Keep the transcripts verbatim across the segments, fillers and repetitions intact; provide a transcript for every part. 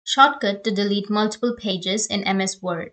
shortcut to delete multiple pages in M S Word.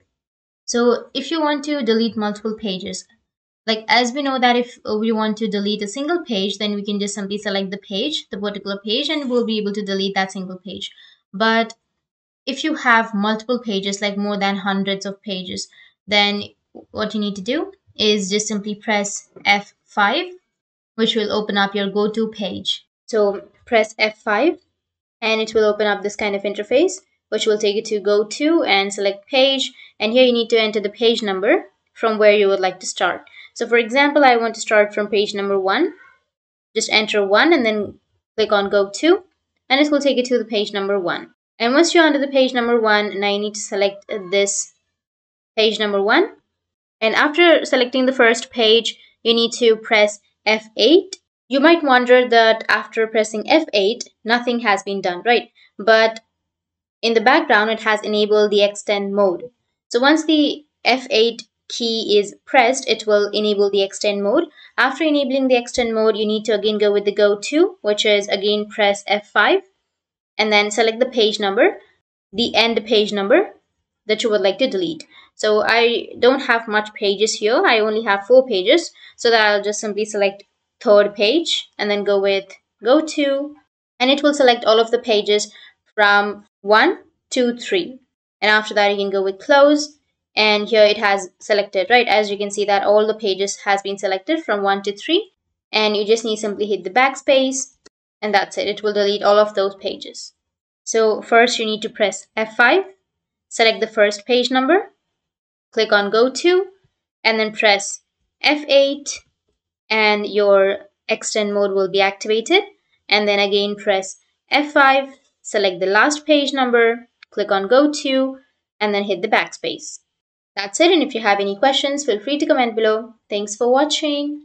So if you want to delete multiple pages, like as we know that if we want to delete a single page, then we can just simply select the page, the particular page, and we'll be able to delete that single page. But if you have multiple pages, like more than hundreds of pages, then what you need to do is just simply press F five, which will open up your go-to page. So press F five and it will open up this kind of interface, which will take you to go to and select page. And here you need to enter the page number from where you would like to start. So for example, I want to start from page number one. Just enter one and then click on go to, and it will take you to the page number one. And once you're under the page number one, now you need to select this page number one. And after selecting the first page, you need to press F eight. You might wonder that after pressing F eight, nothing has been done, right? But in the background, it has enabled the extend mode. So once the F eight key is pressed, it will enable the extend mode. After enabling the extend mode, you need to again go with the go to, which is again press F five and then select the page number, the end page number that you would like to delete. So I don't have much pages here. I only have four pages. So that I'll just simply select third page and then go with go to, and it will select all of the pages from one to three. And after that, you can go with close. And here it has selected, right? As you can see that all the pages has been selected from one to three. And you just need to simply hit the backspace, and that's it. It will delete all of those pages. So first you need to press F five, select the first page number, click on go to, and then press F eight, and your extend mode will be activated. And then again press F five, select the last page number, click on go to, and then hit the backspace. That's it. And if you have any questions, feel free to comment below. Thanks for watching.